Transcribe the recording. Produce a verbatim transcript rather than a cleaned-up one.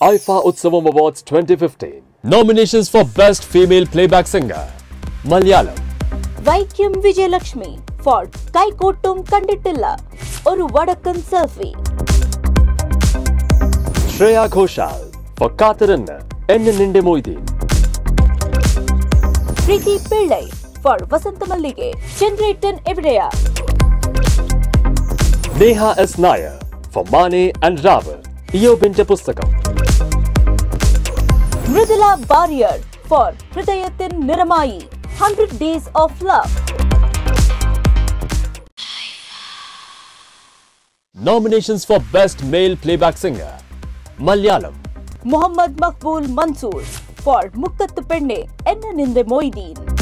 I I F A Utsavam Awards twenty fifteen. Nominations for Best Female Playback Singer. Malayalam. Vaikkom Vijayalakshmi for Kaikkottum Kandittila or Vadakan Selfie. Shreya Ghoshal for Kathirunnu, Ennu Ninte Moideen. Preethi Pillai for Vasanthamalike, Chandrettan Evidaya. Neha as Nair for Mane and Ravu, Iyobinte Pusthakam. Mridula warrier for Hridayathin Niramayi, one hundred days of love. Nominations for Best Male Playback Singer. Malayalam. Muhammad Maqbool Mansoor for Mukkattu Penne, Ennu Ninte Moideen.